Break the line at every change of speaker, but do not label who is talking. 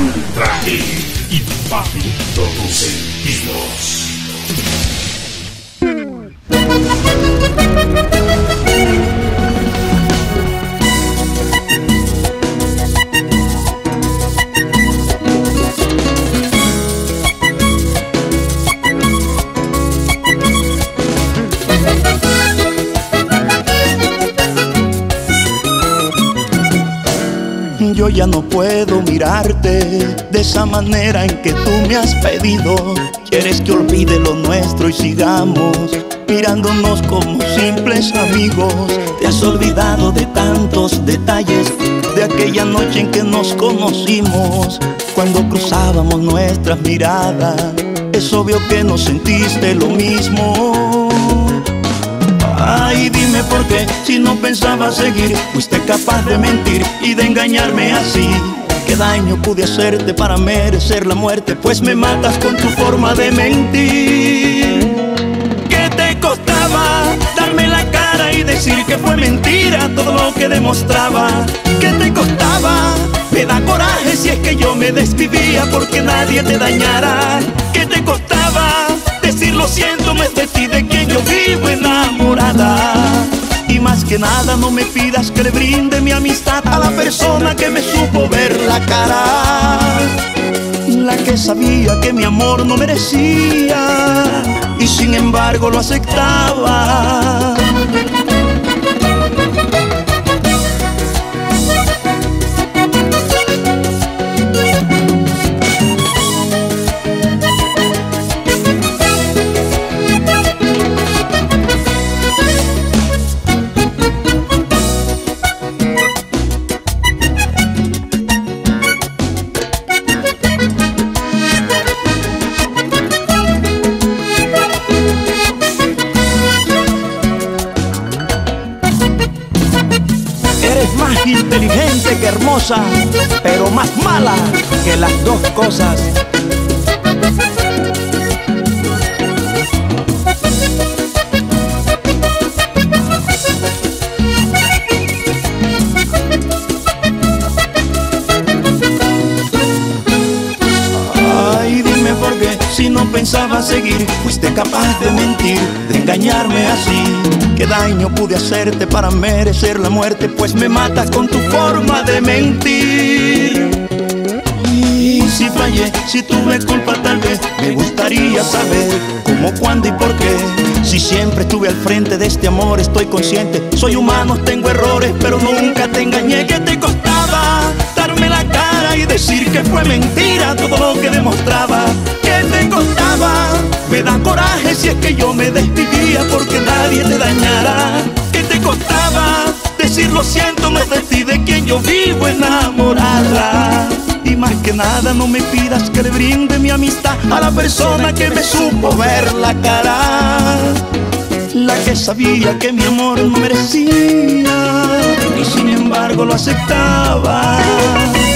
Ultra Hit, impactando tus sentidos.
Yo ya no puedo mirarte de esa manera en que tú me has pedido. Quieres que olvide lo nuestro y sigamos mirándonos como simples amigos. Te has olvidado de tantos detalles de aquella noche en que nos conocimos, cuando cruzábamos nuestras miradas. Es obvio que no sentiste lo mismo. Ay, dime por qué, si no pensaba seguir, fuiste capaz de mentir y de engañarme así. ¿Qué daño pude hacerte para merecer la muerte? Pues me matas con tu forma de mentir. ¿Qué te costaba darme la cara y decir que fue mentira todo lo que demostraba? ¿Qué te costaba? Me da coraje si es que yo me desvivía porque nadie te dañara. ¿Qué te costaba decir lo siento, no es de ti de quien yo vivo enamorada? Y más que nada no me pidas que le brinde mi amistad a la persona que me supo ver la cara, la que sabía que mi amor no merecía y sin embargo lo aceptaba. Más inteligente que hermosa, pero más mala que las dos cosas. Ay, dime por qué, si no pensaba seguir, fuiste capaz de mentir, de engañarme así. ¿Qué daño pude hacerte para merecer la muerte? Pues me matas con tu forma de mentir. Y si fallé, si tuve culpa tal vez, me gustaría saber cómo, cuándo y por qué. Si siempre estuve al frente de este amor, estoy consciente. Soy humano, tengo errores, pero nunca te engañé. ¿Qué te costaba darme la cara y decir que fue mentira todo lo que demostraba? ¿Qué te costaba? Me da coraje si es que yo me desvivía porque nadie te dañara. ¿Qué te costaba decir lo siento, no es de ti de quien yo vivo enamorada? Y más que nada no me pidas que le brinde mi amistad a la persona que me supo ver la cara, la que sabía que mi amor no merecía y sin embargo lo aceptaba.